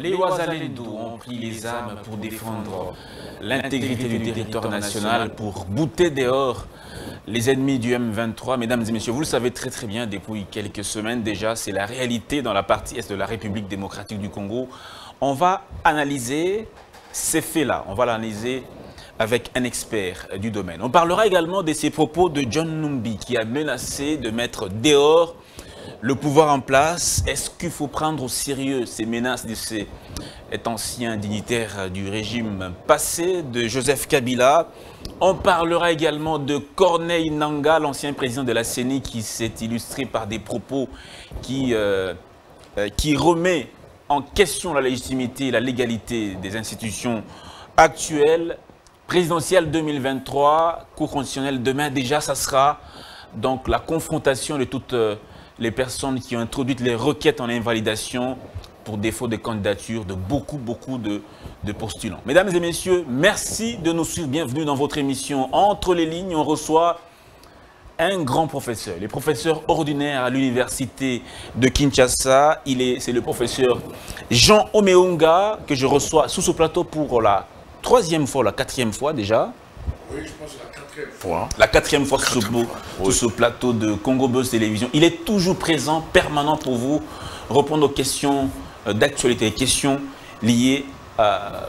Les Ouazalendo ont pris les armes pour défendre l'intégrité du territoire national, pour bouter dehors les ennemis du M23. Mesdames et messieurs, vous le savez très très bien, depuis quelques semaines déjà, c'est la réalité dans la partie est de la République démocratique du Congo. On va analyser ces faits-là, on va l'analyser avec un expert du domaine. On parlera également de ces propos de John Numbi qui a menacé de mettre dehors le pouvoir en place. Est-ce qu'il faut prendre au sérieux ces menaces de ces anciens dignitaires du régime passé, de Joseph Kabila? On parlera également de Corneille Nangaa, l'ancien président de la CENI, qui s'est illustré par des propos qui remet en question la légitimité et la légalité des institutions actuelles. Présidentielle 2023, Cour constitutionnelle demain, déjà, ça sera donc la confrontation de toutes les personnes qui ont introduit les requêtes en invalidation pour défaut de candidature de beaucoup de postulants. Mesdames et messieurs, merci de nous suivre. Bienvenue dans votre émission Entre les lignes. On reçoit un grand professeur, le professeur ordinaire à l'université de Kinshasa. C'est le professeur Jean Omeunga que je reçois sous ce plateau pour la troisième fois, la quatrième fois déjà. Oui, je pense que c'est la quatrième fois. La quatrième fois sur ce plateau de Congo Buzz Télévision. Il est toujours présent, permanent pour vous, répondre aux questions d'actualité, questions liées à,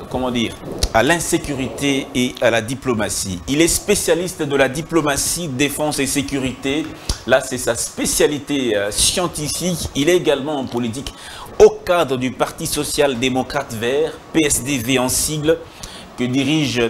à l'insécurité et à la diplomatie. Il est spécialiste de la diplomatie, défense et sécurité. Là, c'est sa spécialité scientifique. Il est également en politique au cadre du Parti social-démocrate vert, PSDV en sigle, que dirige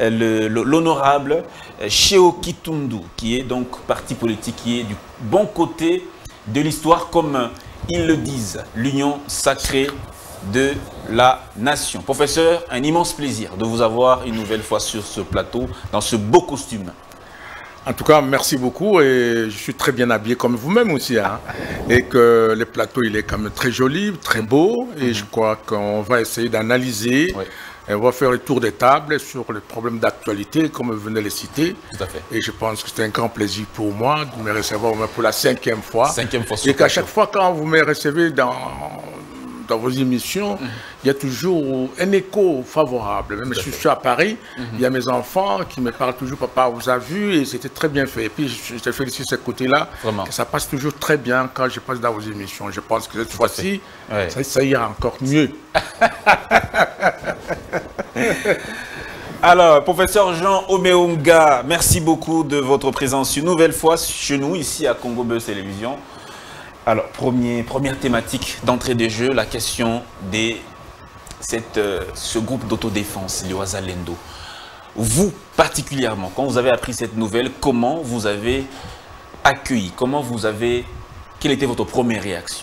l'honorable Cheo Kitundu, qui est donc parti politique, qui est du bon côté de l'histoire, comme ils le disent, l'union sacrée de la nation. Professeur, un immense plaisir de vous avoir une nouvelle fois sur ce plateau, dans ce beau costume. En tout cas, merci beaucoup et je suis très bien habillé comme vous-même aussi. Hein, et que le plateau, il est quand même très joli, très beau et je crois qu'on va essayer d'analyser. Oui. Et on va faire le tour des tables sur les problèmes d'actualité, comme vous venez de les citer. Tout à fait. Et je pense que c'est un grand plaisir pour moi de me recevoir pour la cinquième fois. Cinquième fois. Et qu'à chaque fois, quand vous me recevez dans vos émissions, il y a toujours un écho favorable. Même si je suis à Paris, il y a mes enfants qui me parlent toujours, papa, vous avez vu, et c'était très bien fait. Et puis, je te félicite ce côté-là, que ça passe toujours très bien quand je passe dans vos émissions. Je pense que cette fois-ci, ça ira encore mieux. Alors, professeur Jean Omeunga, merci beaucoup de votre présence une nouvelle fois chez nous, ici à Congo Buzz Télévision. Alors, première thématique d'entrée des jeux, la question de ce groupe d'autodéfense, les Ouazalendo. Vous, particulièrement, quand vous avez appris cette nouvelle, comment vous avez accueilli? Quelle était votre première réaction?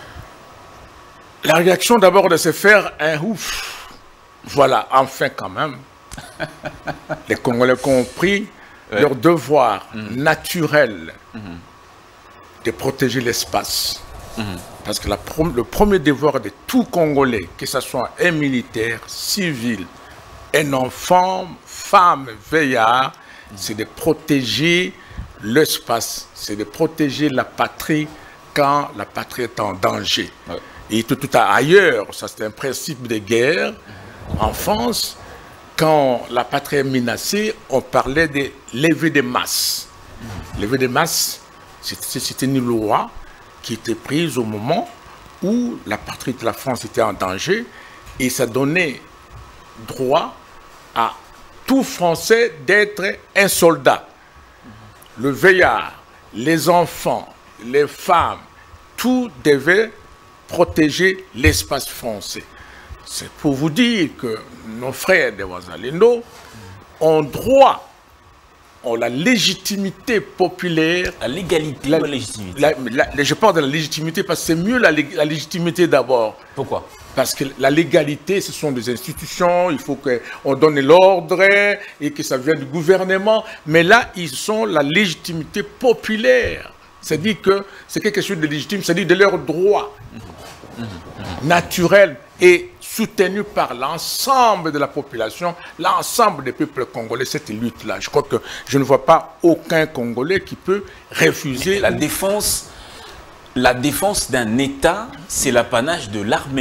La réaction d'abord de se faire un ouf. Voilà, enfin quand même. Les Congolais ont pris leur devoir naturel de protéger l'espace. Parce que le premier devoir de tout Congolais, que ce soit un militaire, civil, un enfant, femme, veillard, c'est de protéger l'espace, c'est de protéger la patrie quand la patrie est en danger. Et tout ailleurs, ça c'est un principe de guerre. En France, quand la patrie est menacée, on parlait de levée des masses. Levée des masses, c'était une loi qui était prise au moment où la patrie de la France était en danger et ça donnait droit à tout Français d'être un soldat. Le veillard, les enfants, les femmes, tout devait protéger l'espace français. C'est pour vous dire que nos frères des Ouazalendo ont droit, ont la légitimité populaire. La légalité ou la légitimité? Je parle de la légitimité parce que c'est mieux la légitimité d'abord. Pourquoi? Parce que la légalité, ce sont des institutions, il faut qu'on donne l'ordre et que ça vienne du gouvernement. Mais là, ils ont la légitimité populaire. C'est-à-dire que c'est quelque chose de légitime, c'est-à-dire de leur droit naturel et soutenu par l'ensemble de la population, l'ensemble des peuples congolais, cette lutte-là. Je crois que je ne vois pas aucun Congolais qui peut refuser. La défense d'un État, c'est l'apanage de l'armée.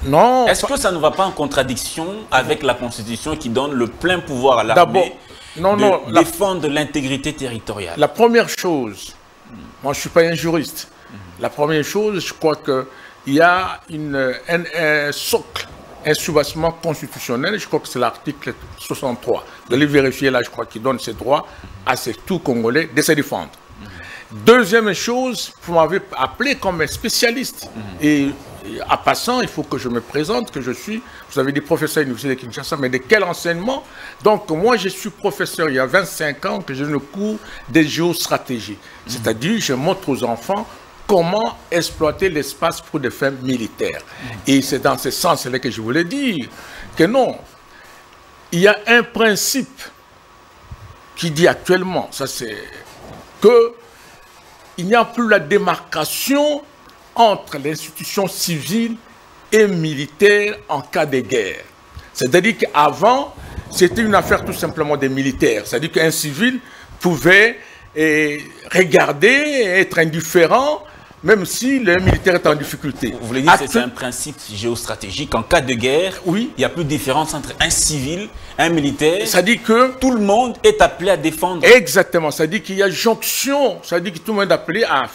Non. Est-ce que ça ne va pas en contradiction avec la Constitution qui donne le plein pouvoir à l'armée de défendre l'intégrité territoriale? La première chose, moi je ne suis pas un juriste, la première chose, je crois qu'il y a un socle, un soubassement constitutionnel, je crois que c'est l'article 63. Vous allez vérifier là, je crois qu'il donne ses droits à tout Congolais de se défendre. Deuxième chose, vous m'avez appelé comme un spécialiste. Et en passant, il faut que je me présente, que je suis, vous avez dit professeur à l'Université de Kinshasa, mais de quel enseignement? Donc moi, je suis professeur il y a 25 ans que je donne le cours des géostratégies. C'est-à-dire, je montre aux enfants comment exploiter l'espace pour des fins militaires. Et c'est dans ce sens-là que je voulais dire que non, il y a un principe qui dit actuellement, ça c'est que il n'y a plus la démarcation entre l'institution civile et militaire en cas de guerre. C'est-à-dire qu'avant, c'était une affaire tout simplement des militaires. C'est-à-dire qu'un civil pouvait regarder, être indifférent, même si le militaire est en difficulté. Vous voulez dire que c'est un principe géostratégique. En cas de guerre, oui, il n'y a plus de différence entre un civil, un militaire. Ça dit que tout le monde est appelé à défendre. Exactement. Ça dit qu'il y a jonction. Ça dit que tout le monde est appelé à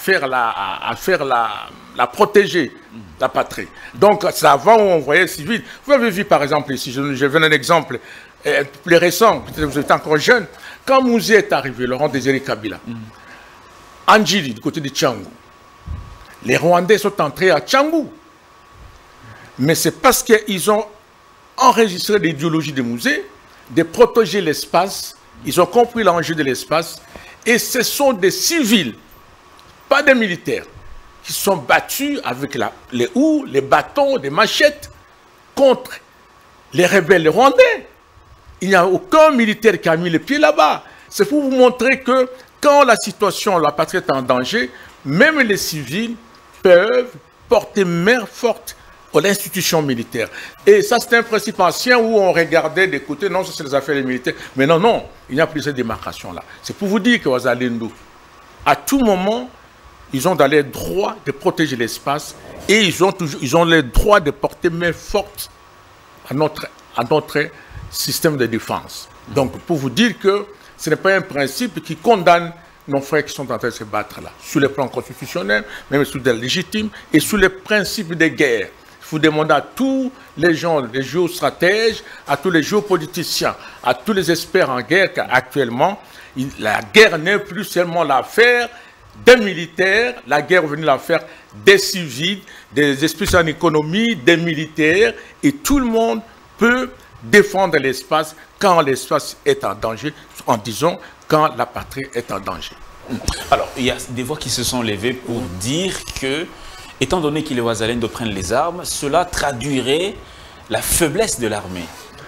protéger la patrie. Donc, c'est avant où on voyait civil. Vous avez vu, par exemple, ici, je vais un exemple plus récent, peut-être que vous êtes encore jeune. Quand Mouzé est arrivé, Laurent Désiré Kabila, Anjili, du côté de Tchangou, les Rwandais sont entrés à Tchangou. Mais c'est parce qu'ils ont enregistré l'idéologie de Mouzé, de protéger l'espace. Ils ont compris l'enjeu de l'espace. Et ce sont des civils, pas des militaires, qui sont battus avec les houes, les bâtons, des machettes contre les rebelles rwandais. Il n'y a aucun militaire qui a mis les pieds là-bas. C'est pour vous montrer que quand la situation, la patrie est en danger, même les civils peuvent porter main forte à l'institution militaire. Et ça, c'est un principe ancien où on regardait des côtés, non, ça c'est les affaires des militaires. Mais non, non, il n'y a plus cette démarcation-là. C'est pour vous dire que Wazalendo, à tout moment, ils ont dans les droits de protéger l'espace et ils ont le droit de porter main forte à notre système de défense. Donc, pour vous dire que ce n'est pas un principe qui condamne nos frères qui sont en train de se battre là, sur le plan constitutionnel, même sur des légitimes, et sur les principes de guerre. Il faut demander à tous les gens, les géostratèges, à tous les géopoliticiens, à tous les experts en guerre qu'actuellement, la guerre n'est plus seulement l'affaire des militaires, la guerre est venue l'affaire des civils, des experts en économie, des militaires, et tout le monde peut défendre l'espace quand l'espace est en danger, en disant quand la patrie est en danger. Alors, il y a des voix qui se sont levées pour dire que, étant donné que les Wazalendo prennent les armes, cela traduirait la faiblesse de l'armée.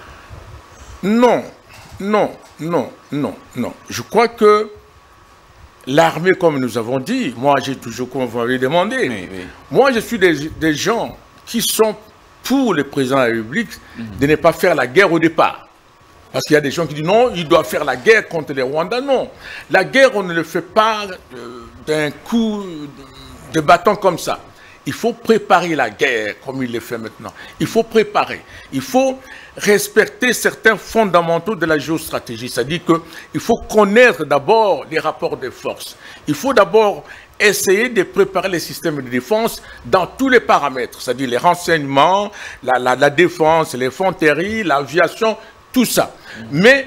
Non, non, non, non, non. Je crois que l'armée, comme nous avons dit, moi j'ai toujours, comme vous m'avez demandé, oui. Moi je suis des gens qui sont pour le président de la République de ne pas faire la guerre au départ. Parce qu'il y a des gens qui disent non, il doit faire la guerre contre les Rwandais. Non, la guerre, on ne le fait pas d'un coup de bâton comme ça. Il faut préparer la guerre comme il le fait maintenant. Il faut préparer. Il faut respecter certains fondamentaux de la géostratégie. C'est-à-dire qu'il faut connaître d'abord les rapports de force. Il faut d'abord essayer de préparer les systèmes de défense dans tous les paramètres. C'est-à-dire les renseignements, la défense, l'infanterie, l'aviation, tout ça. Mais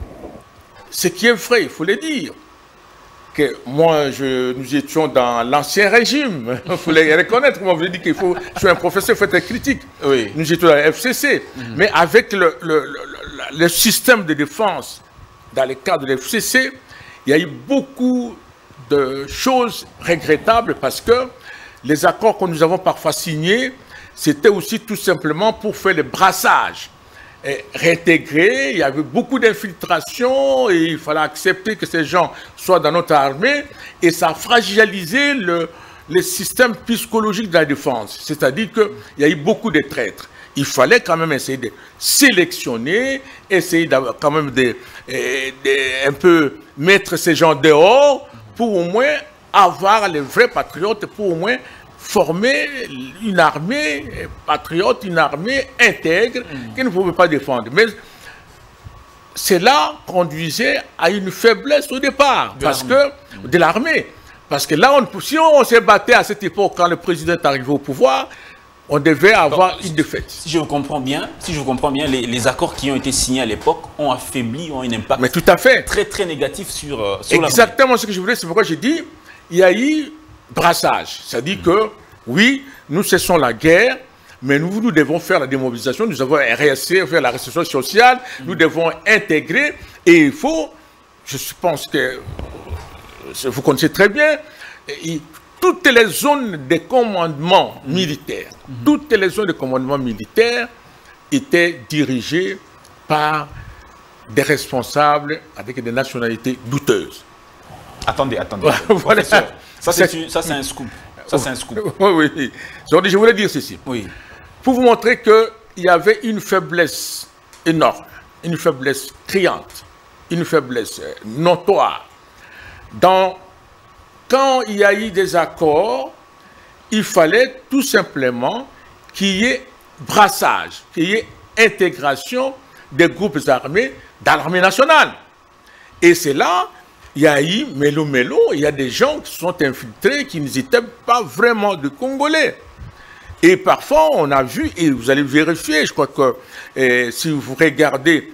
ce qui est vrai, il faut le dire, que moi, nous étions dans l'ancien régime. Il faut le reconnaître. Moi, je vous dit qu'il faut, je suis un professeur, il faut être critique. Oui. Nous étions dans la FCC. Mais avec le système de défense, dans le cadre de la FCC, il y a eu beaucoup de choses regrettables parce que les accords que nous avons parfois signés, c'était aussi tout simplement pour faire le brassage. Réintégrer, il y avait beaucoup d'infiltration et il fallait accepter que ces gens soient dans notre armée et ça a fragilisé le système psychologique de la défense. C'est-à-dire qu'il y a eu beaucoup de traîtres. Il fallait quand même essayer de sélectionner, essayer quand même de un peu mettre ces gens dehors pour au moins avoir les vrais patriotes, pour au moins former une armée patriote, une armée intègre, qui ne pouvait pas défendre. Mais cela conduisait à une faiblesse au départ de l'armée. Parce que là, si on s'est battu à cette époque, quand le président est arrivé au pouvoir, on devait avoir une défaite. Si je vous comprends bien, les accords qui ont été signés à l'époque ont affaibli, ont un impact. Mais tout à fait. Très, très négatif sur exactement ce que je voulais, c'est pourquoi j'ai dit, il y a eu brassage. C'est-à-dire que, oui, nous cessons la guerre, mais nous devons faire la démobilisation, nous avons RSC, faire la restitution sociale, nous devons intégrer, et il faut, je pense que vous connaissez très bien, toutes les zones de commandement militaire, toutes les zones de commandement militaire étaient dirigées par des responsables avec des nationalités douteuses. Attendez. Voilà. Ça, c'est un scoop. Ça, c'est un scoop. Oui. Donc, je voulais dire ceci. Oui. Pour vous montrer qu'il y avait une faiblesse énorme, une faiblesse criante, une faiblesse notoire. Quand il y a eu des accords, il fallait tout simplement qu'il y ait brassage, qu'il y ait intégration des groupes armés dans l'armée nationale. Et c'est là, il y a eu mélo-mélo, il y a des gens qui se sont infiltrés, qui n'étaient pas vraiment de Congolais. Et parfois, on a vu, et vous allez vérifier, je crois que si vous regardez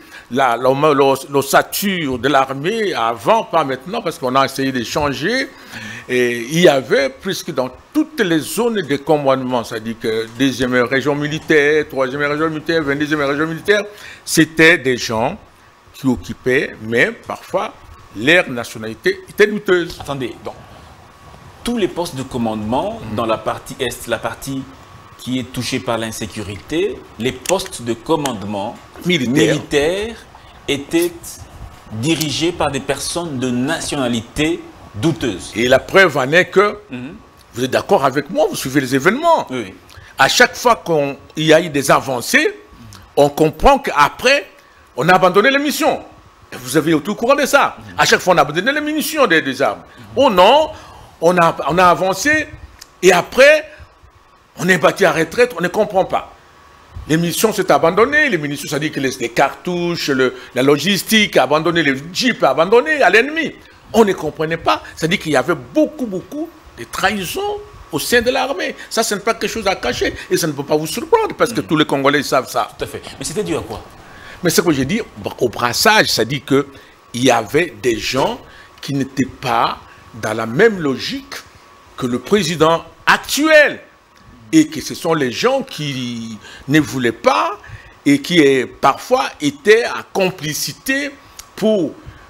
l'ossature de l'armée avant, pas maintenant, parce qu'on a essayé de changer, et il y avait presque dans toutes les zones de commandement, c'est-à-dire que 2e région militaire, 3e région militaire, 22e région militaire, c'était des gens qui occupaient, mais parfois, leur nationalité était douteuse. Attendez, donc, tous les postes de commandement dans la partie Est, la partie qui est touchée par l'insécurité, les postes de commandement militaires étaient dirigés par des personnes de nationalité douteuse. Et la preuve en est que, vous êtes d'accord avec moi, vous suivez les événements. Oui. À chaque fois qu'il y a eu des avancées, on comprend qu'après, on a abandonné les missions. Et vous avez été au courant de ça. À chaque fois, on a abandonné les munitions des armes. Oh non, on a avancé, et après, on est battu à retraite, on ne comprend pas. Les munitions sont abandonnées, les munitions, ça dit que les cartouches, la logistique, abandonné, les jeeps abandonnés à l'ennemi. On ne comprenait pas, ça dit qu'il y avait beaucoup de trahisons au sein de l'armée. Ça, ce n'est pas quelque chose à cacher, et ça ne peut pas vous surprendre, parce que tous les Congolais savent ça. Tout à fait. Mais c'était dû à quoi? Mais ce que j'ai dit, au brassage, ça dit qu'il y avait des gens qui n'étaient pas dans la même logique que le président actuel. Et que ce sont les gens qui ne voulaient pas et qui parfois étaient à complicité pour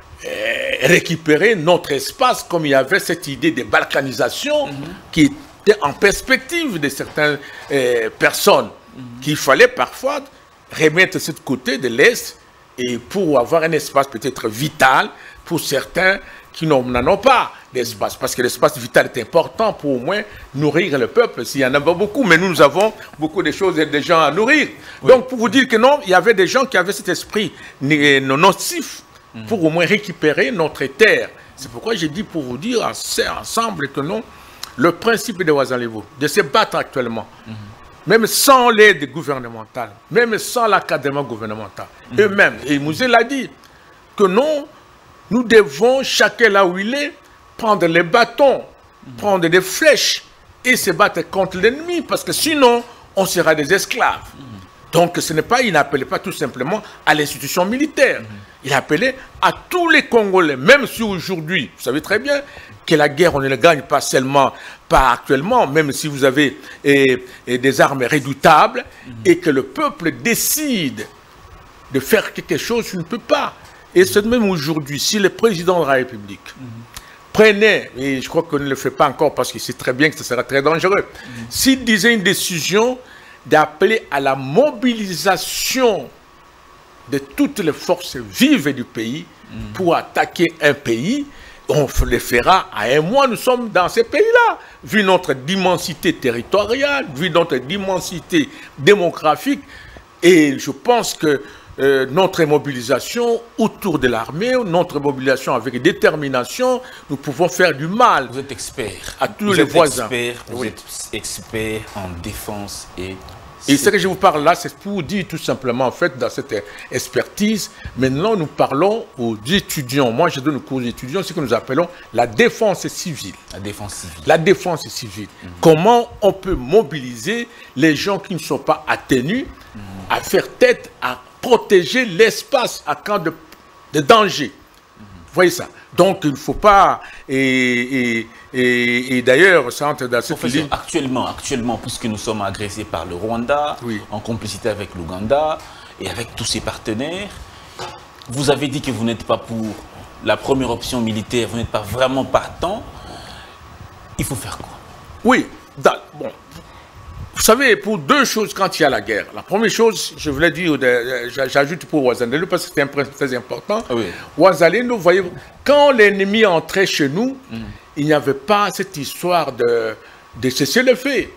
récupérer notre espace, comme il y avait cette idée de balkanisation qui était en perspective de certaines personnes, qu'il fallait parfois remettre de ce côté de l'Est et pour avoir un espace peut-être vital pour certains qui n'en ont pas d'espace. Parce que l'espace vital est important pour au moins nourrir le peuple, s'il y en a pas beaucoup. Mais nous avons beaucoup de choses et des gens à nourrir. Oui. Donc, pour vous dire que non, il y avait des gens qui avaient cet esprit nocif pour au moins récupérer notre terre. C'est pourquoi j'ai dit pour vous dire ensemble que non, le principe de Ouazalebo, de se battre actuellement, même sans l'aide gouvernementale, même sans l'académie gouvernementale, eux-mêmes, et Mouzé l'a dit, que non, nous devons, chacun là où il est, prendre les bâtons, prendre des flèches et se battre contre l'ennemi, parce que sinon, on sera des esclaves. Donc, ce n'est pas, il n'appelait pas tout simplement à l'institution militaire. Il appelait à tous les Congolais, même si aujourd'hui, vous savez très bien que la guerre, on ne la gagne pas seulement, pas actuellement, même si vous avez des armes redoutables, et que le peuple décide de faire quelque chose, il ne peut pas. Et c'est même aujourd'hui, si le président de la République prenait, et je crois qu'on ne le fait pas encore parce qu'il sait très bien que ce sera très dangereux, s'il disait une décision d'appeler à la mobilisation de toutes les forces vives du pays pour attaquer un pays, on le fera à un mois, nous sommes dans ces pays-là, vu notre immensité territoriale, vu notre immensité démographique, et je pense que notre mobilisation autour de l'armée, notre mobilisation avec détermination, nous pouvons faire du mal. Vous êtes expert. À tous les voisins. Vous êtes expert en défense et ce que je vous parle là, c'est pour dire tout simplement, en fait, dans cette expertise, maintenant nous parlons aux étudiants. Moi, je donne le cours aux étudiants, ce que nous appelons la défense civile. La défense civile. La défense civile. Comment on peut mobiliser les gens qui ne sont pas attenus à faire tête, à protéger l'espace à cas de danger. Vous voyez ça? Donc, il ne faut pas... Et d'ailleurs, ça entre dans cette ligne... Actuellement, puisque nous sommes agressés par le Rwanda, en complicité avec l'Ouganda et avec tous ses partenaires, vous avez dit que vous n'êtes pas pour la première option militaire, vous n'êtes pas vraiment partant. Il faut faire quoi? Oui, bon... Vous savez, pour deux choses quand il y a la guerre. La première chose, je voulais dire, j'ajoute pour Ouazalendo, parce que c'est un principe très important. Oui. Ouazalendo, vous voyez, quand l'ennemi entrait chez nous, il n'y avait pas cette histoire de cesser le feu.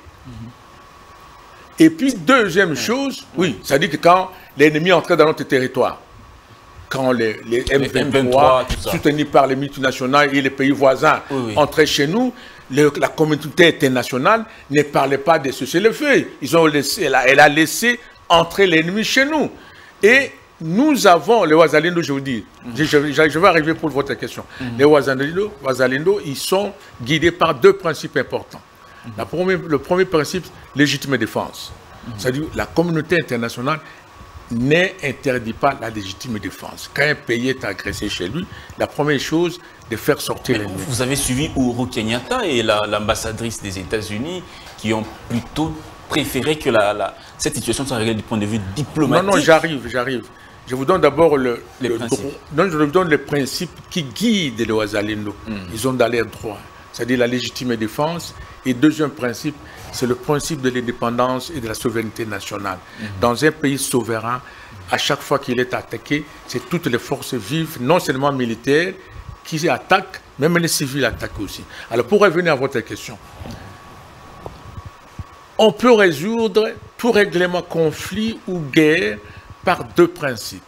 Et puis, deuxième chose, oui, ça dit que quand l'ennemi entrait dans notre territoire, quand les M23, soutenus par les multinationales et les pays voisins, entraient chez nous, la communauté internationale ne parlait pas de cessez-le-feu. Elle a laissé entrer l'ennemi chez nous. Et nous avons, les Ouazalendo, je vous dis, je vais arriver pour votre question. Les Ouazalendo, ils sont guidés par deux principes importants. Le premier principe, légitime défense. C'est-à-dire la communauté internationale n'interdit pas la légitime défense. Quand un pays est agressé chez lui, la première chose, de faire sortir l'ennemi. Vous avez suivi Uhuru Kenyatta et l'ambassadrice des États-Unis qui ont plutôt préféré que cette situation soit réglée du point de vue diplomatique. Non, j'arrive. Je vous donne d'abord le principe qui guide les Ouazalendo. Ils ont d'aller droit, c'est-à-dire la légitime défense. Et deuxième principe, c'est le principe de l'indépendance et de la souveraineté nationale. Dans un pays souverain, à chaque fois qu'il est attaqué, c'est toutes les forces vives, non seulement militaires, qui attaquent, même les civils attaquent aussi. Alors, pour revenir à votre question, on peut résoudre tout règlement conflit ou guerre par deux principes.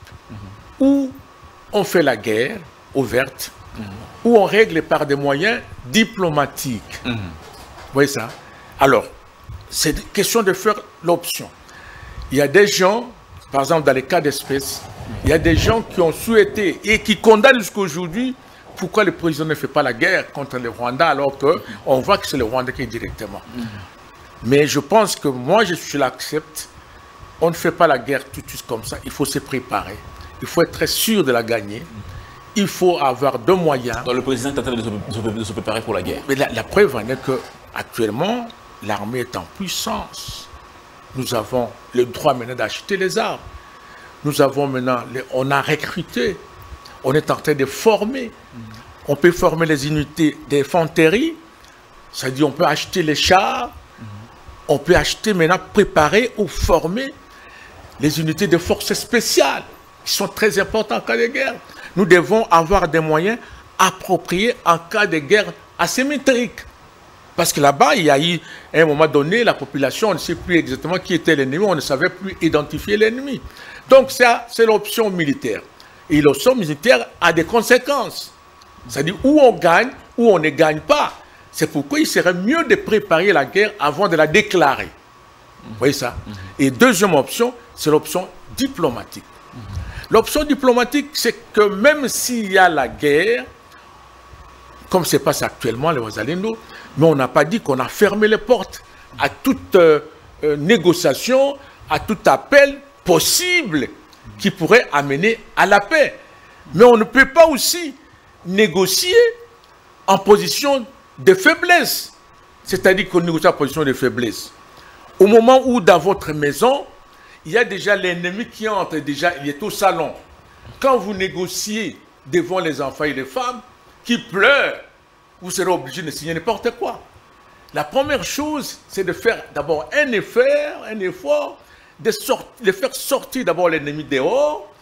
Ou on fait la guerre ouverte, ou on règle par des moyens diplomatiques. Vous voyez ça? Alors, c'est question de faire l'option. Il y a des gens, par exemple dans les cas d'espèce, il y a des gens qui ont souhaité et qui condamnent jusqu'à aujourd'hui pourquoi le président ne fait pas la guerre contre le Rwanda alors qu'on voit que c'est le Rwanda qui est directement. Mais je pense que moi, je l'accepte. On ne fait pas la guerre tout de suite comme ça. Il faut se préparer. Il faut être très sûr de la gagner. Il faut avoir deux moyens. Donc le président est en train de se préparer pour la guerre. Mais la preuve en est qu'actuellement, l'armée est en puissance. Nous avons le droit maintenant d'acheter les armes. Nous avons maintenant, on a recruté. On est en train de former. On peut former les unités d'infanterie. C'est-à-dire on peut acheter les chars. On peut acheter maintenant, préparer ou former les unités de forces spéciales qui sont très importantes en cas de guerre. Nous devons avoir des moyens appropriés en cas de guerre asymétrique. Parce que là-bas, il y a eu, à un moment donné, la population, on ne sait plus exactement qui était l'ennemi, on ne savait plus identifier l'ennemi. Donc ça, c'est l'option militaire. Et l'option militaire a des conséquences. C'est-à-dire où on gagne, ou on ne gagne pas. C'est pourquoi il serait mieux de préparer la guerre avant de la déclarer. Vous voyez ça? Et deuxième option, c'est l'option diplomatique. L'option diplomatique, c'est que même s'il y a la guerre, comme se passe actuellement, les Ouazalendo, mais on n'a pas dit qu'on a fermé les portes à toute négociation, à tout appel possible qui pourrait amener à la paix. Mais on ne peut pas aussi négocier en position de faiblesse. C'est-à-dire qu'on négocie en position de faiblesse. Au moment où dans votre maison, il y a déjà l'ennemi qui entre, déjà il est au salon. Quand vous négociez devant les enfants et les femmes qui pleurent, vous serez obligé de signer n'importe quoi. La première chose, c'est de faire d'abord un effort, de faire sortir d'abord l'ennemi dehors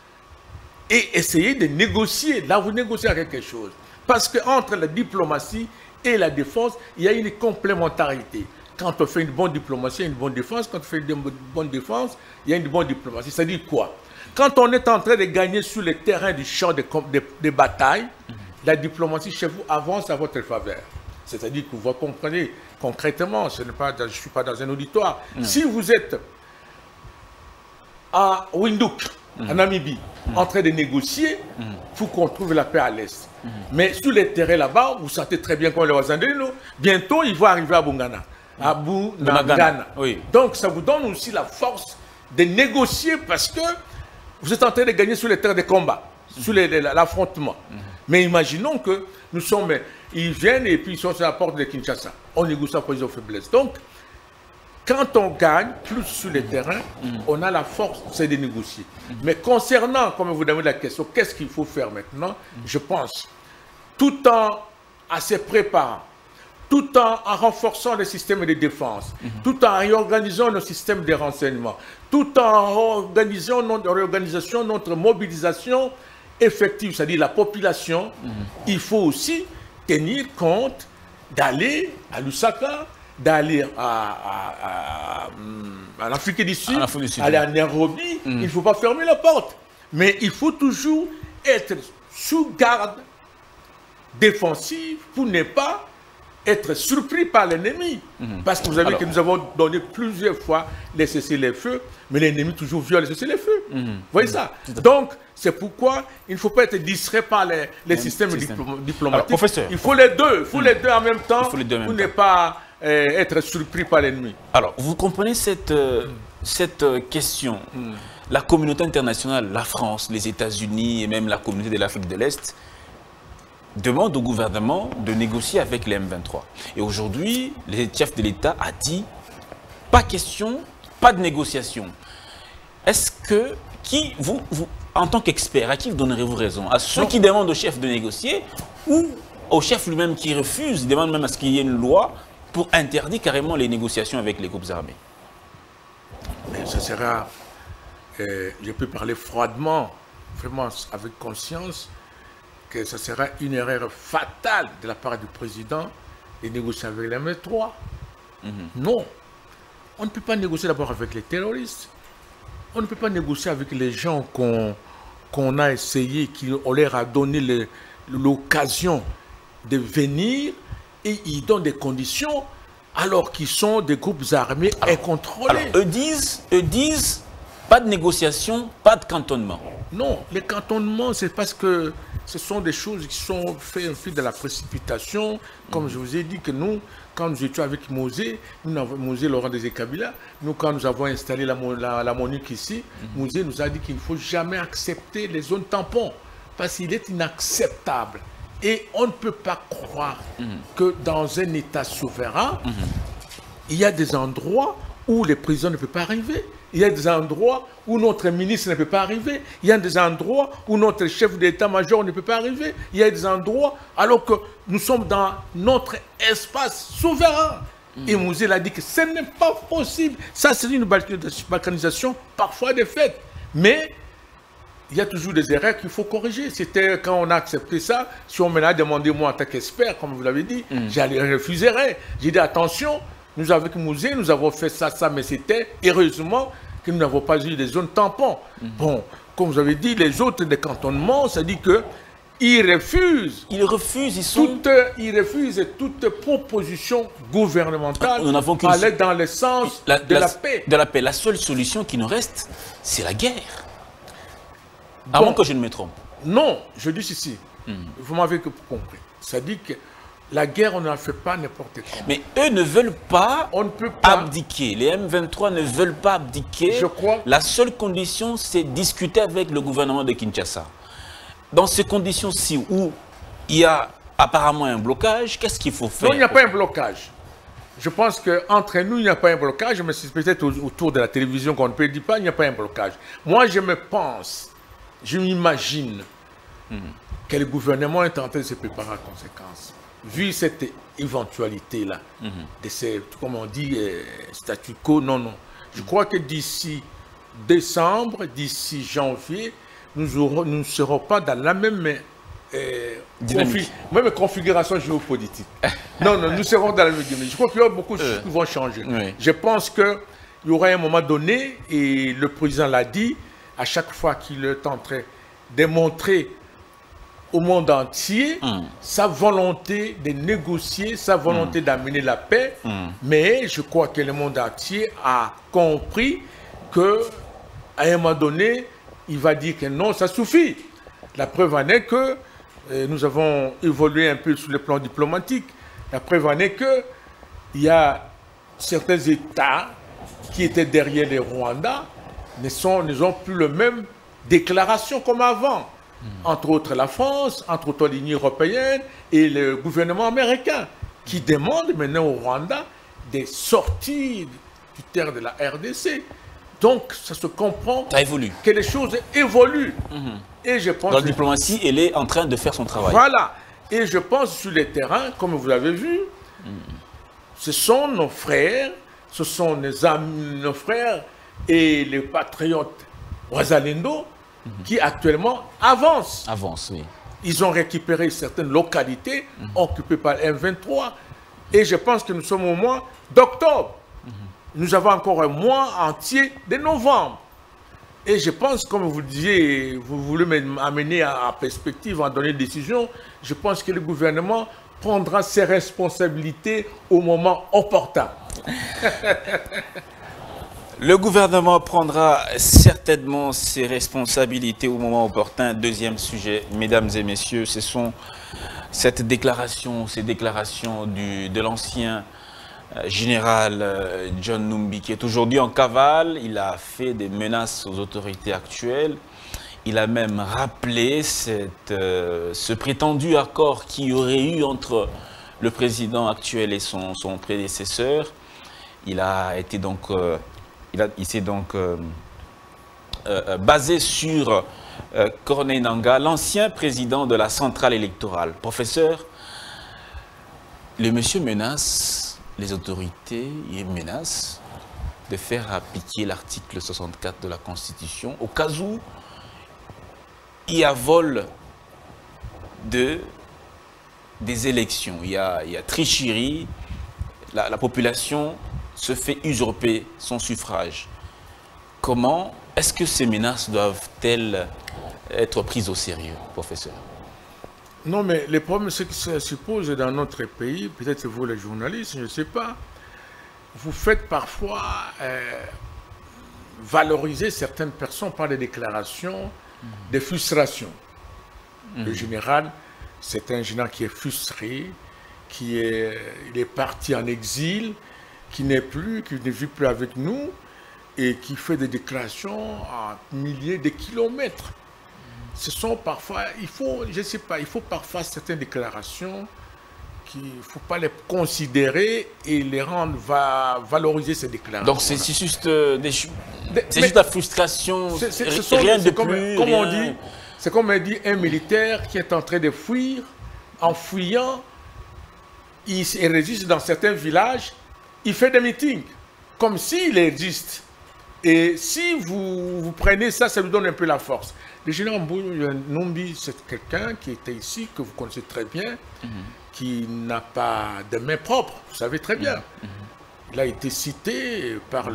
et essayer de négocier. Là, vous négociez quelque chose. Parce qu'entre la diplomatie et la défense, il y a une complémentarité. Quand on fait une bonne diplomatie, il y a une bonne défense. Quand on fait une bonne défense, il y a une bonne diplomatie. C'est-à-dire quoi? Quand on est en train de gagner sur le terrain du champ des batailles, la diplomatie chez vous avance à votre faveur. C'est-à-dire que vous comprenez concrètement, je ne suis pas dans un auditoire. Si vous êtes à Windhoek, en Namibie, en train de négocier pour qu'on trouve la paix à l'Est. Mais sur les terrains là-bas, vous sentez très bien comme les voisins de nous, bientôt ils vont arriver à Bungana, à Bunagana. Oui. Donc ça vous donne aussi la force de négocier parce que vous êtes en train de gagner sur les terrains de combat, sur l'affrontement. Mais imaginons que nous sommes, ils viennent et puis ils sont sur la porte de Kinshasa. On négocie à cause de faiblesse. Donc, quand on gagne plus sur le terrain, on a la force, c'est de négocier. Mais concernant, comme vous demandez la question, qu'est-ce qu'il faut faire maintenant? Je pense, tout en se préparant, tout en renforçant le système de défense, tout en réorganisant le système de renseignement, tout en réorganisant notre mobilisation effective, c'est-à-dire la population, il faut aussi tenir compte d'aller à Lusaka, d'aller à l'Afrique du Sud, aller à Nairobi, il ne faut pas fermer la porte. Mais il faut toujours être sous garde défensive pour ne pas être surpris par l'ennemi. Parce que vous savez que nous avons donné plusieurs fois les cessez-le-feu, mais l'ennemi toujours viole les cessez-le-feu. Vous voyez ça? Donc, c'est pourquoi il ne faut pas être distrait par les systèmes diplomatiques. Alors, professeur, il faut les deux. Il faut les deux en même temps pour ne pas être surpris par l'ennemi. Alors, vous comprenez cette question. La communauté internationale, la France, les États-Unis et même la communauté de l'Afrique de l'Est demande au gouvernement de négocier avec les M23. Et aujourd'hui, le chef de l'État a dit pas question, pas de négociation. Est-ce que, vous, en tant qu'expert, à qui vous donnerez-vous raison? À ceux qui demandent au chef de négocier ou au chef lui-même qui refuse, demande même à ce qu'il y ait une loi pour interdire carrément les négociations avec les groupes armés? Mais ce sera, je peux parler froidement, vraiment avec conscience, que ce sera une erreur fatale de la part du président de négocier avec les M3. Non. On ne peut pas négocier d'abord avec les terroristes. On ne peut pas négocier avec les gens qu'on a essayé, qu'on leur a donné l'occasion de venir et ils donnent des conditions alors qu'ils sont des groupes armés incontrôlés. Alors, eux disent, pas de négociation, pas de cantonnement. Non, les cantonnements, c'est parce que ce sont des choses qui sont faites au fil de la précipitation. Comme je vous ai dit que nous, quand nous étions avec Mosé, Mosé Laurent Désiré Kabila, nous quand nous avons installé la MONUC ici, Mosé nous a dit qu'il ne faut jamais accepter les zones tampons parce qu'il est inacceptable. Et on ne peut pas croire que dans un État souverain, il y a des endroits où les présidents ne peuvent pas arriver. Il y a des endroits où notre ministre ne peut pas arriver. Il y a des endroits où notre chef d'état-major ne peut pas arriver. Il y a des endroits alors que nous sommes dans notre espace souverain. Et Mosé l'a dit que ce n'est pas possible. Ça, c'est une balkanisation parfois de fait. Mais il y a toujours des erreurs qu'il faut corriger. C'était quand on a accepté ça, si on me l'a demandé moi en tant qu'expert, comme vous l'avez dit, j'allais refuser. J'ai dit attention. Nous, avec Mosé, nous avons fait ça, mais c'était heureusement que nous n'avons pas eu des zones tampons. Bon, comme vous avez dit, les autres des cantonnements, ça dit qu'ils refusent. Ils refusent, ils refusent toute proposition gouvernementale pour aller dans le sens de la paix. De la paix. La seule solution qui nous reste, c'est la guerre. Avant que je ne me trompe. Non, je dis ceci. Vous m'avez compris. Ça dit que la guerre, on n'en fait pas n'importe comment. Mais eux ne veulent pas, abdiquer. Les M23 ne veulent pas abdiquer. Je crois. La seule condition, c'est discuter avec le gouvernement de Kinshasa. Dans ces conditions-ci, où il y a apparemment un blocage, qu'est-ce qu'il faut faire? Non, il n'y a pas un blocage. Je pense qu'entre nous, il n'y a pas un blocage, mais c'est peut-être autour de la télévision qu'on ne peut dire pas, il n'y a pas un blocage. Moi, je me pense, je m'imagine que le gouvernement est en train de se préparer à conséquence. Vu cette éventualité-là, de ces, comme on dit, statu quo, non. Je crois que d'ici décembre, d'ici janvier, nous ne serons pas dans la même configuration géopolitique. non, nous serons dans la même dynamique. Je crois qu'il y aura beaucoup de choses qui vont changer. Je pense qu'il y aura un moment donné, et le président l'a dit, à chaque fois qu'il est en train de montrer au monde entier sa volonté de négocier, sa volonté d'amener la paix. Mais je crois que le monde entier a compris qu'à un moment donné, il va dire que non, ça suffit. La preuve en est que nous avons évolué un peu sur le plan diplomatique. La preuve en est qu'il y a certains États qui étaient derrière les Rwandais n'ont plus le même déclaration comme avant. Entre autres la France, entre autres l'Union européenne et le gouvernement américain, qui demandent maintenant au Rwanda de sortir du terre de la RDC. Donc, ça se comprend que les choses évoluent. Et je pense la diplomatie, elle est en train de faire son travail. Voilà. Et je pense sur le terrain, comme vous l'avez vu, ce sont nos frères, ce sont nos frères et les patriotes Wazalendo qui actuellement avancent. Oui. Ils ont récupéré certaines localités occupées par M23. Et je pense que nous sommes au mois d'octobre. Nous avons encore un mois entier de novembre. Et je pense, comme vous disiez, vous voulez m'amener à perspective, à donner une décision, je pense que le gouvernement prendra ses responsabilités au moment opportun. Le gouvernement prendra certainement ses responsabilités au moment opportun. Deuxième sujet, mesdames et messieurs, ce sont ces déclarations de l'ancien général John Numbi, qui est aujourd'hui en cavale. Il a fait des menaces aux autorités actuelles. Il a même rappelé ce prétendu accord qu'il y aurait eu entre le président actuel et son prédécesseur. Il s'est donc basé sur Corneille Nangaa, l'ancien président de la centrale électorale. Professeur, le monsieur menace les autorités, il menace de faire appliquer l'article 64 de la Constitution au cas où il y a vol des élections, il y a tricherie, la population se fait usurper son suffrage. Comment est-ce que ces menaces doivent-elles être prises au sérieux, professeur? Non, mais le problème, c'est que ça se pose dans notre pays, peut-être vous les journalistes, je ne sais pas, vous faites parfois valoriser certaines personnes par des déclarations de frustration. Le général, c'est un général qui est frustré, il est parti en exil, qui ne vit plus avec nous et qui fait des déclarations à milliers de kilomètres. Ce sont parfois, je ne sais pas, il faut parfois certaines déclarations qu'il ne faut pas les considérer et les rendre, valoriser ces déclarations. Donc c'est juste, juste la frustration, rien de plus. C'est comme on dit, un militaire qui est en train de fuir, en fuyant, il résiste dans certains villages, il fait des meetings, comme s'il existe. Et si vous prenez ça, ça vous donne un peu la force. Le général Numbi, c'est quelqu'un qui était ici, que vous connaissez très bien, qui n'a pas de main propre, vous savez très bien. Il a été cité par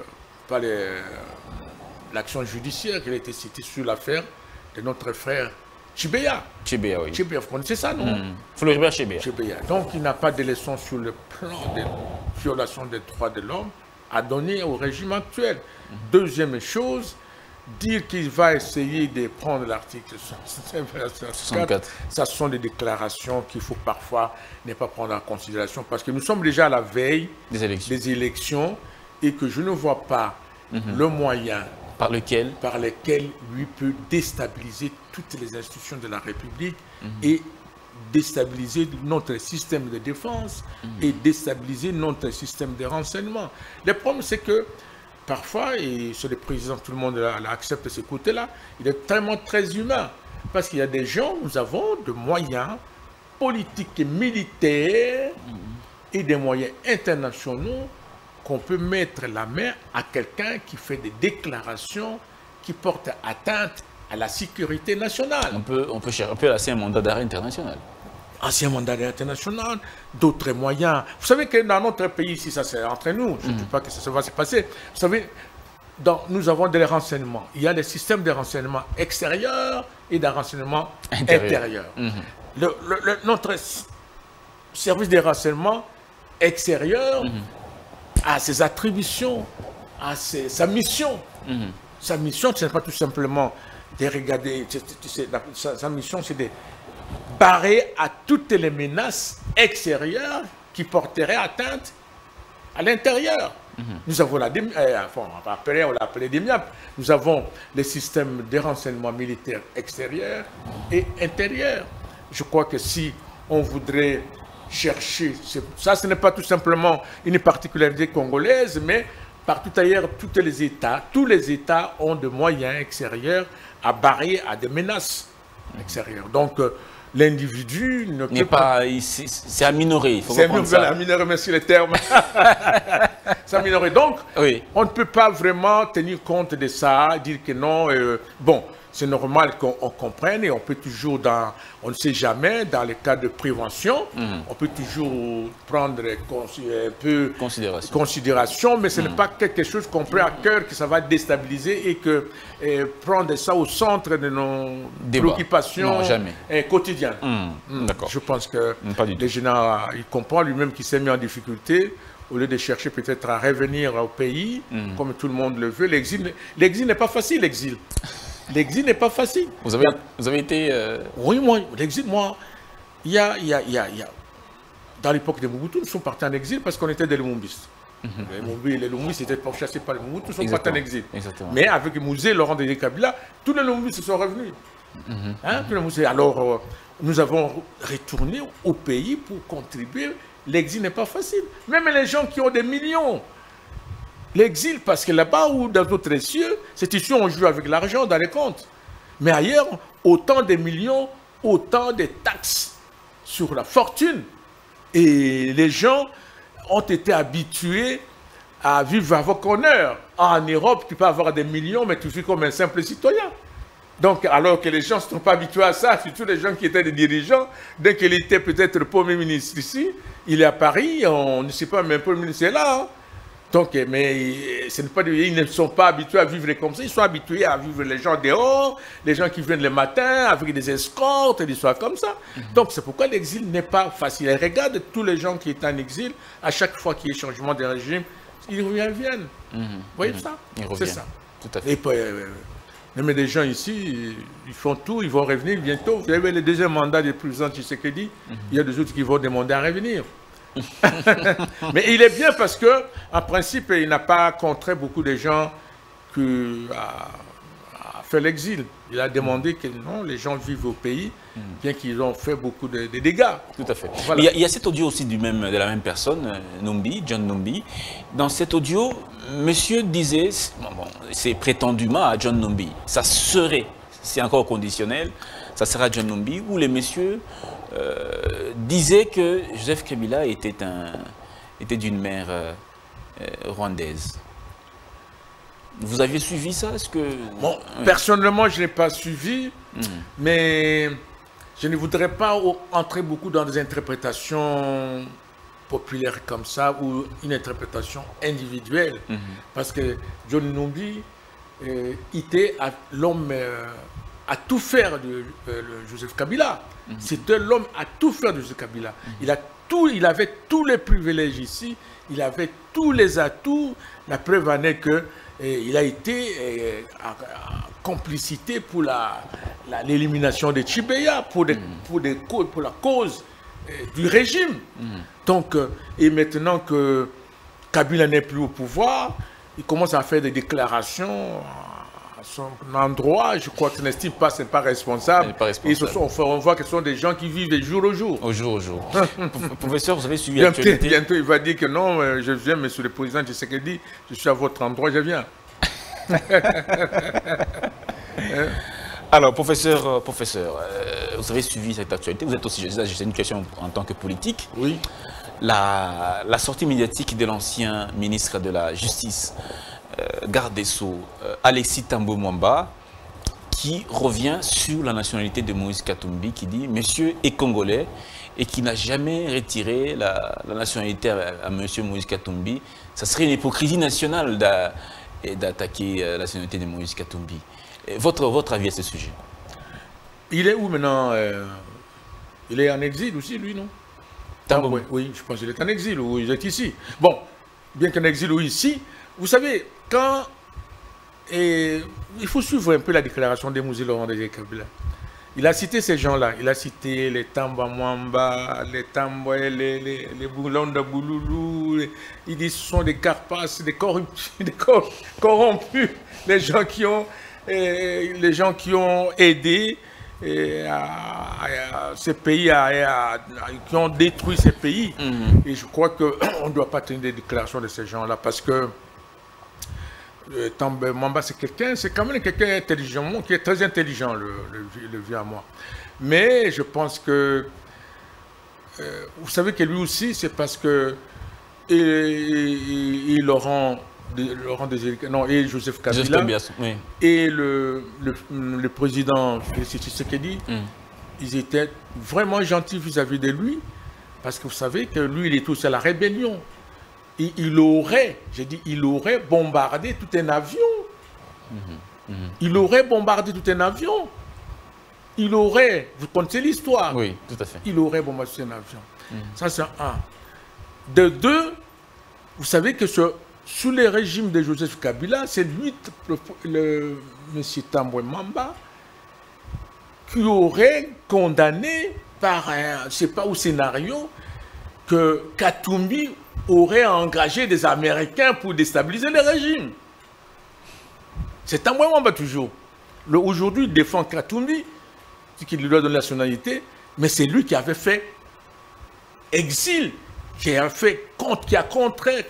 l'action judiciaire, il a été cité sur l'affaire de notre frère Tchibeya. Tchibeya, oui. Tchibeya, vous connaissez ça, non? Floribert Tchibeya. Donc, il n'a pas de leçon sur le plan de violation des droits de l'homme à donner au régime actuel. Deuxième chose, dire qu'il va essayer de prendre l'article 64, ça sont des déclarations qu'il faut parfois ne pas prendre en considération parce que nous sommes déjà à la veille des élections et que je ne vois pas le moyen par lequel lui peut déstabiliser toutes les institutions de la République et déstabiliser notre système de défense et déstabiliser notre système de renseignement. Le problème, c'est que parfois, et sur le président, tout le monde accepte ce côté-là, il est tellement très humain. Parce qu'il y a des gens, nous avons des moyens politiques et militaires et des moyens internationaux qu'on peut mettre la main à quelqu'un qui fait des déclarations qui portent atteinte à la sécurité nationale. On peut chercher un mandat d'arrêt international. Ancien mandat d'arrêt international, d'autres moyens. Vous savez que dans notre pays, ici, ça c'est entre nous, je ne dis pas que ça va se passer. Vous savez, nous avons des renseignements. Il y a des systèmes de renseignement extérieurs et des renseignements intérieurs. Notre service de renseignement extérieur a ses attributions, a sa mission. Sa mission, ce n'est pas tout simplement de regarder, sa mission, c'est de parer à toutes les menaces extérieures qui porteraient atteinte à l'intérieur. Nous avons on l'a appelé DIMIAP. Nous avons les systèmes de renseignement militaire extérieur et intérieur. Je crois que si on voudrait chercher, ça ce n'est pas tout simplement une particularité congolaise, mais partout ailleurs, tous les États ont des moyens extérieurs à barrer à des menaces extérieures. Donc, l'individu ne peut pas... C'est à minorer, il faut comprendre ça. C'est à minorer, merci les termes. C'est à minorer. Donc, on ne peut pas vraiment tenir compte de ça, dire que non, bon, c'est normal qu'on comprenne et on peut toujours, on ne sait jamais, dans les cas de prévention, on peut toujours prendre un peu considération, mais ce n'est pas quelque chose qu'on prend à cœur, que ça va déstabiliser et que prendre ça au centre de nos préoccupations quotidiennes. Je pense que les gens, il comprend lui-même qu'il s'est mis en difficulté. Au lieu de chercher peut-être à revenir au pays, comme tout le monde le veut, l'exil n'est pas facile, l'exil. L'exil n'est pas facile. Vous avez été... Oui, moi, l'exil, moi, il y a... Dans l'époque de Mobutu, nous sommes partis en exil parce qu'on était des Lumumbistes. Les Lumumbistes étaient pourchassés par les Mobutu, nous sommes partis en exil. Mais avec Mouzé, Laurent Désiré Kabila, tous les Lumumbistes sont revenus. Alors, nous avons retourné au pays pour contribuer. L'exil n'est pas facile. Même les gens qui ont des millions... L'exil, parce que là-bas ou dans d'autres cieux, c'est ici on joue avec l'argent dans les comptes. Mais ailleurs, autant de millions, autant de taxes sur la fortune. Et les gens ont été habitués à vivre avec honneur. En Europe, tu peux avoir des millions, mais tu vis comme un simple citoyen. Donc, alors que les gens ne sont pas habitués à ça, surtout les gens qui étaient des dirigeants, dès qu'il était peut-être le Premier ministre ici, il est à Paris, on ne sait pas, mais le Premier ministre est là. Hein. Donc, mais ce n'est pas, ils ne sont pas habitués à vivre comme ça, ils sont habitués à vivre les gens dehors, les gens qui viennent le matin avec des escortes, des soirs comme ça. Donc, c'est pourquoi l'exil n'est pas facile. Et regarde tous les gens qui sont en exil, à chaque fois qu'il y a changement de régime, ils reviennent. Vous voyez ça? C'est ça. Tout à fait. Et puis, même les gens ici, ils font tout, ils vont revenir bientôt. Vous avez le deuxième mandat du président Tshisekedi, il y a des autres qui vont demander à revenir. Mais il est bien parce que, en principe, il n'a pas contraint beaucoup de gens à faire l'exil. Il a demandé que non, les gens vivent au pays, bien qu'ils ont fait beaucoup de dégâts. Tout à fait. Voilà. Il y a cet audio aussi de la même personne, John Numbi. Dans cet audio, monsieur disait, c'est prétendument à John Numbi, ça serait, c'est encore conditionnel, ça sera John Numbi, où les messieurs disait que Joseph Kabila était d'une mère rwandaise. Vous aviez suivi ça? Bon, personnellement, je n'ai pas suivi, mais je ne voudrais pas entrer beaucoup dans des interprétations populaires comme ça ou une interprétation individuelle. Parce que John Numbi était l'homme à tout faire de Joseph Kabila. C'était l'homme à tout faire de Joseph Kabila. Il avait tous les privilèges ici, il avait tous les atouts. La preuve en est qu'il a été en complicité pour l'élimination de Tchibeya, pour la cause du régime. Donc, et maintenant que Kabila n'est plus au pouvoir, il commence à faire des déclarations son endroit, je crois qu'il n'estime pas, c'est pas responsable. On voit que ce sont des gens qui vivent jour au jour. Au jour au jour. Professeur, vous avez suivi l'actualité. Bientôt, il va dire que non, je viens, monsieur le président Tshisekedi, je suis à votre endroit, je viens. Alors, professeur, vous avez suivi cette actualité. Vous êtes aussi, j'ai une question en tant que politique. Oui. La sortie médiatique de l'ancien ministre de la Justice, garde des Sceaux, Alexis Tambo Mwamba, qui revient sur la nationalité de Moïse Katumbi, qui dit « Monsieur est congolais » et qui n'a jamais retiré la nationalité à Monsieur Moïse Katumbi. Ça serait une hypocrisie nationale d'attaquer la nationalité de Moïse Katumbi. Votre avis à ce sujet? Il est où maintenant? Il est en exil aussi, lui, non? Tambo. Oui, je pense qu'il est en exil ou il est ici. Bon, bien qu'en exil ou ici, vous savez, quand... il faut suivre un peu la déclaration de Mouzé Laurent Désiré Kabila. Il a cité ces gens-là. Il a cité les Tamba Mwamba, les Tamba, les Boulonda Bouloulou. Il dit que ce sont des carpasses, des corrompus, les gens qui ont aidé ces pays, qui ont détruit ces pays. Et je crois qu'on ne doit pas tenir des déclarations de ces gens-là parce que Tamba Mwamba, c'est quand même quelqu'un intelligent, qui est très intelligent, le vieux à moi. Mais je pense que, vous savez que lui aussi, c'est parce que Laurent Désiré, non, et Joseph Kabila, oui. et le président Félix Tshisekedi, ils étaient vraiment gentils vis-à-vis de lui, parce que vous savez que lui, il est aussi à la rébellion. Et il aurait bombardé tout un avion. Il aurait bombardé tout un avion. Vous connaissez l'histoire? Oui, tout à fait. Il aurait bombardé tout un avion. Ça, c'est un. De deux, vous savez que sous le régime de Joseph Kabila, c'est lui, le M. Tambwe Mwamba, qui aurait condamné par un, je ne sais pas, au scénario, que Katumbi aurait engagé des Américains pour déstabiliser le régime. C'est Tambwe Mwamba toujours. Aujourd'hui, il défend Katumbi, qui lui doit donner la nationalité, mais c'est lui qui avait fait exil, qui a contraint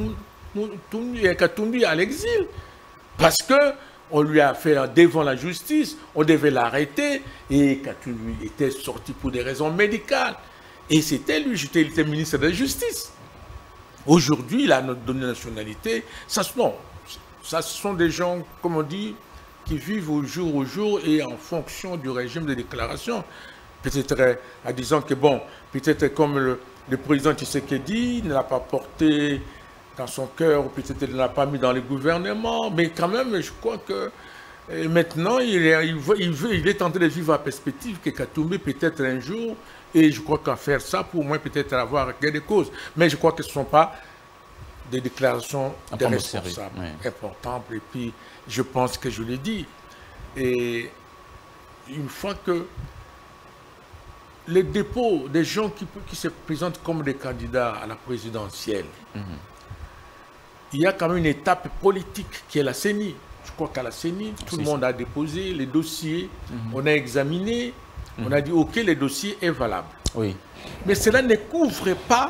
Katumbi à l'exil. Parce qu'on lui a fait devant la justice, on devait l'arrêter, et Katumbi était sorti pour des raisons médicales. Et c'était lui, il était ministre de la Justice. Aujourd'hui, il a donné la nationalité. Ça, ce sont des gens, comme on dit, qui vivent au jour et en fonction du régime de déclaration. Peut-être en disant que, bon, peut-être comme le président Tshisekedi ne l'a pas porté dans son cœur, ou peut-être il ne l'a pas mis dans le gouvernement, mais quand même, je crois que maintenant, il est tenté de vivre en perspective que Katumbi peut-être un jour, et je crois qu'à faire ça, pour moi, peut-être avoir gain de cause. Mais je crois que ce ne sont pas des déclarations de responsables importantes. Et puis, je pense que je l'ai dit. Et une fois que les dépôts des gens qui se présentent comme des candidats à la présidentielle, il y a quand même une étape politique qui est la CENI. Je crois qu'à la CENI, tout le monde a déposé les dossiers, on a examiné, on a dit ok, le dossier est valable. Oui. Mais cela ne couvre pas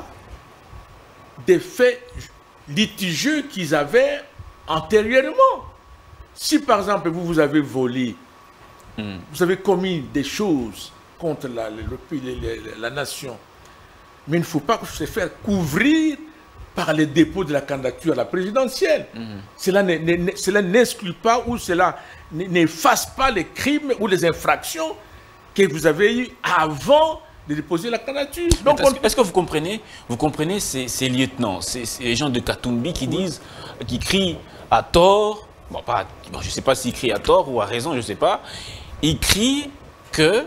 des faits litigieux qu'ils avaient antérieurement. Si par exemple vous avez volé, vous avez commis des choses contre la nation, mais il ne faut pas se faire couvrir par les dépôts de la candidature à la présidentielle. Cela n'exclut pas ou cela n'efface pas les crimes ou les infractions que vous avez eues avant de déposer la candidature. Donc, est-ce que vous comprenez ces lieutenants, ces gens de Katumbi qui disent, qui crient à tort, je ne sais pas s'ils crient à tort ou à raison, je ne sais pas, ils crient que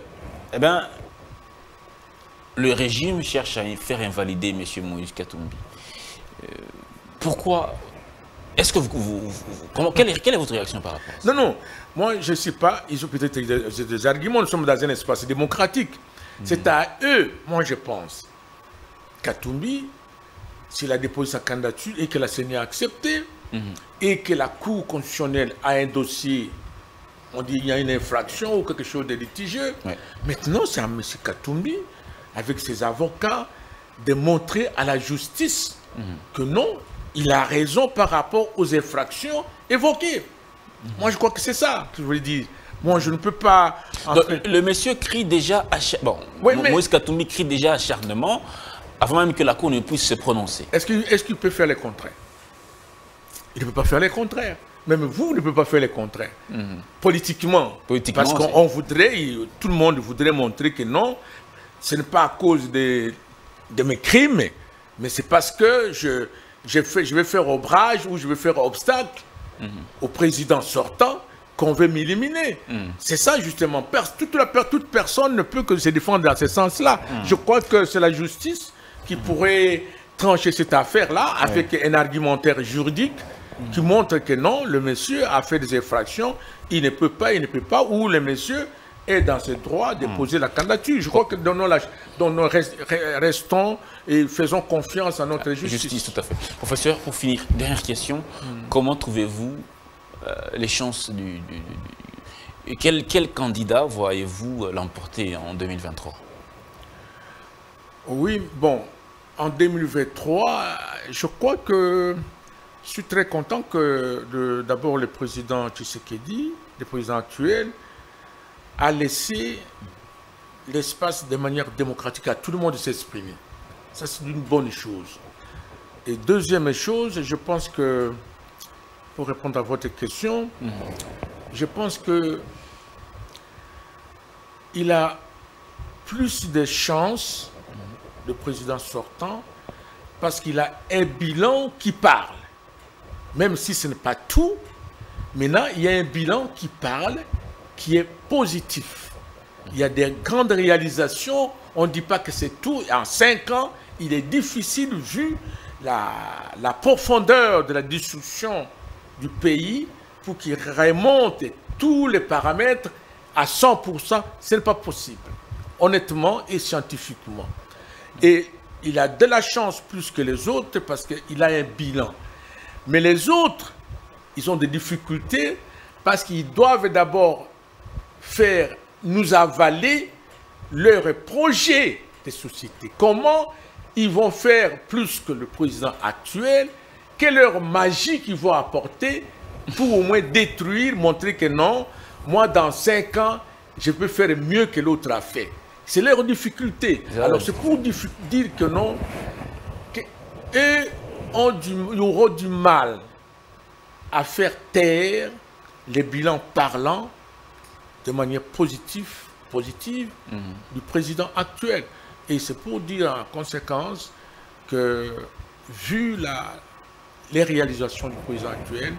le régime cherche à faire invalider M. Moïse Katumbi. Pourquoi? Est-ce que quelle est votre réaction par rapport à ça? Non, moi je ne sais pas, ils ont peut-être des arguments, nous sommes dans un espace démocratique. C'est à eux, moi je pense. Katumbi, s'il a déposé sa candidature et que la CENI a accepté, et que la Cour constitutionnelle a un dossier, on dit qu'il y a une infraction ou quelque chose de litigieux, maintenant c'est à M. Katumbi, avec ses avocats, de montrer à la justice que non, il a raison par rapport aux infractions évoquées. Moi, je crois que c'est ça que je voulais dire. Moi, je ne peux pas... Donc, le monsieur crie déjà... Moïse Katumbi crie déjà acharnement avant même que la Cour ne puisse se prononcer. Est-ce qu'il peut faire le contraire? Il ne peut pas faire le contraire. Même vous ne pouvez pas faire le contraire. Politiquement. Parce qu'on voudrait, tout le monde voudrait montrer que non, ce n'est pas à cause de mes crimes, mais c'est parce que je vais faire ombrage ou je vais faire obstacle au président sortant qu'on veut m'éliminer. C'est ça justement. Toute personne ne peut que se défendre dans ce sens-là. Je crois que c'est la justice qui pourrait trancher cette affaire-là avec un argumentaire juridique qui montre que non, le monsieur a fait des infractions, il ne peut pas, ou le monsieur est dans ses droits de poser la candidature. Je crois que nous restons et faisons confiance à notre justice. Justice, tout à fait. Professeur, pour finir, dernière question. Comment trouvez-vous les chances Quel candidat voyez-vous l'emporter en 2023? Oui, bon, en 2023, je crois que je suis très content que d'abord le président Tshisekedi, le président actuel, a laissé l'espace de manière démocratique à tout le monde de s'exprimer. Ça, c'est une bonne chose. Et deuxième chose, je pense que, pour répondre à votre question, je pense que il a plus de chances, le président sortant, parce qu'il a un bilan qui parle. Même si ce n'est pas tout, maintenant, il y a un bilan qui parle, qui est positif. Il y a des grandes réalisations, on ne dit pas que c'est tout. En 5 ans, il est difficile, vu la profondeur de la destruction du pays, pour qu'il remonte tous les paramètres à 100%, ce n'est pas possible, honnêtement et scientifiquement. Et il a de la chance plus que les autres parce qu'il a un bilan. Mais les autres, ils ont des difficultés parce qu'ils doivent d'abord nous avaler leur projet de société. Comment ils vont faire plus que le président actuel? Quelle leur magie qu'ils vont apporter pour au moins détruire, montrer que non, moi dans 5 ans, je peux faire mieux que l'autre a fait. C'est leur difficulté. Alors c'est pour dire que non, qu'eux auront du mal à faire taire les bilans parlants de manière positive du président actuel. Et c'est pour dire en conséquence que, vu les réalisations du président actuel,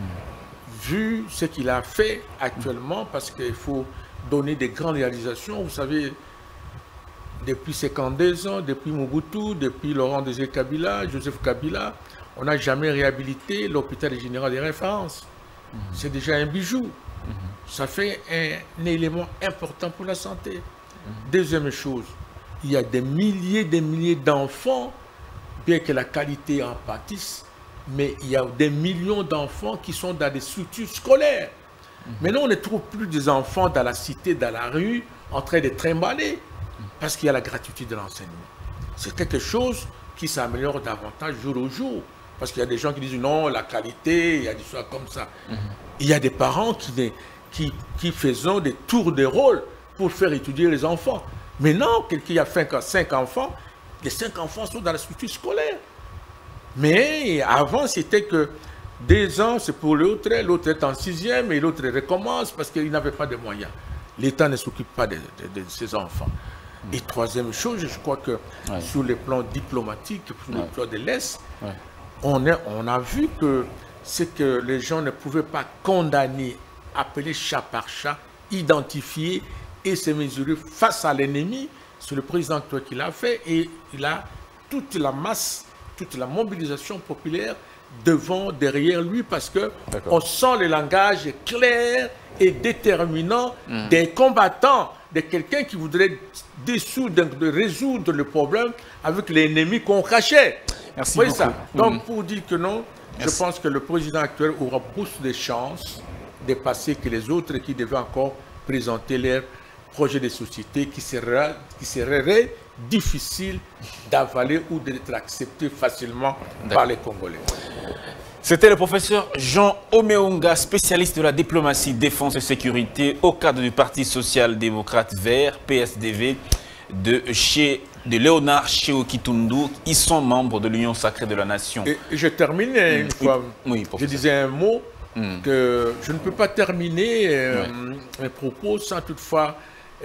vu ce qu'il a fait actuellement, parce qu'il faut donner des grandes réalisations, vous savez, depuis 52 ans, depuis Mobutu, depuis Laurent Désiré Kabila, Joseph Kabila, on n'a jamais réhabilité l'hôpital général des références. C'est déjà un bijou. Ça fait un élément important pour la santé. Deuxième chose, il y a des milliers d'enfants, bien que la qualité en pâtisse, mais il y a des millions d'enfants qui sont dans des structures scolaires. Maintenant, on ne trouve plus des enfants dans la cité, dans la rue, en train de trimballer, parce qu'il y a la gratuité de l'enseignement. C'est quelque chose qui s'améliore davantage jour au jour. Parce qu'il y a des gens qui disent non, la qualité, il y a des choses comme ça. Il y a des parents qui faisaient des tours de rôle pour faire étudier les enfants. Mais non, quelqu'un a 5 enfants, les 5 enfants sont dans la structure scolaire. Mais avant, c'était que 2 ans, c'est pour l'autre est en 6e et l'autre recommence parce qu'il n'avait pas de moyens. L'État ne s'occupe pas de ses enfants. Et troisième chose, je crois que sur le plan diplomatique, sur le plan de l'Est, on a vu que c'est que les gens ne pouvaient pas condamner, appeler chat par chat, identifier et se mesurer face à l'ennemi. C'est le président qui l'a fait et il a toute la masse, toute la mobilisation populaire derrière lui parce qu'on sent le langage clair et déterminant des combattants, de quelqu'un qui voudrait résoudre le problème avec l'ennemi qu'on cachait. Merci beaucoup. Ça. Donc pour dire que non, je pense que le président actuel aura plus de chances de passer que les autres qui devaient encore présenter leur projet de société qui serait difficile d'avaler ou d'être accepté facilement par les Congolais. C'était le professeur Jean Omeonga, spécialiste de la diplomatie, défense et sécurité au cadre du Parti social-démocrate vert, PSDV, de Léonard Tchéo-Kitundu. Ils sont membres de l'Union sacrée de la Nation. Et je termine une fois. Oui, je disais un mot que je ne peux pas terminer mes propos sans toutefois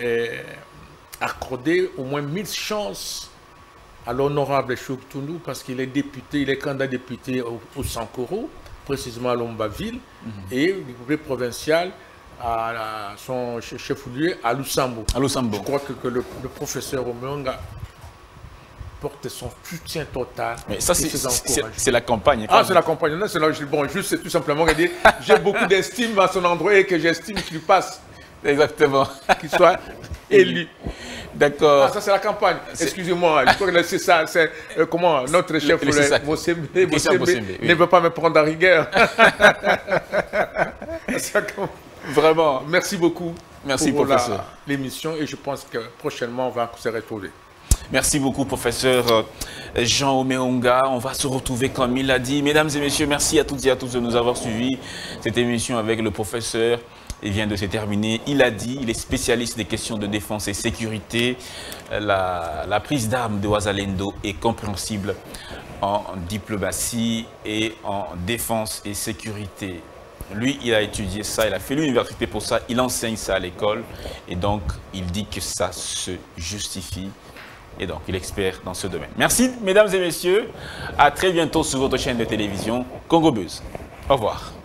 accorder au moins 1000 chances à l'honorable Tchéo-Kitundu parce qu'il est député, il est candidat député au Sankoro. précisément à Lombaville, et l'Université provinciale à son chef-lieu à Lusambo. Je crois que le professeur Omeonga porte son soutien total. Mais ça, c'est la campagne. Ah, c'est la campagne. Non, bon, juste, c'est tout simplement dire j'ai beaucoup d'estime à son endroit et que j'estime qu'il passe. Exactement. Qu'il soit élu. D'accord. Ah, ça, c'est la campagne. Excusez-moi, je crois que c'est ça. C'est comment notre chef, Mossembe, ne veut pas me prendre à rigueur. Vraiment. Merci beaucoup. Merci, professeur. L'émission, et je pense que prochainement, on va se retrouver. Merci beaucoup, professeur Jean Omeonga. On va se retrouver comme il l'a dit. Mesdames et messieurs, merci à toutes et à tous de nous avoir suivis. Cette émission avec le professeur vient de se terminer. Il a dit, il est spécialiste des questions de défense et sécurité. La prise d'armes de Ouazalendo est compréhensible en diplomatie et en défense et sécurité. Lui, il a étudié ça, il a fait l'université pour ça, il enseigne ça à l'école. Et donc, il dit que ça se justifie. Et donc, il est expert dans ce domaine. Merci, mesdames et messieurs. À très bientôt sur votre chaîne de télévision Congo Buzz. Au revoir.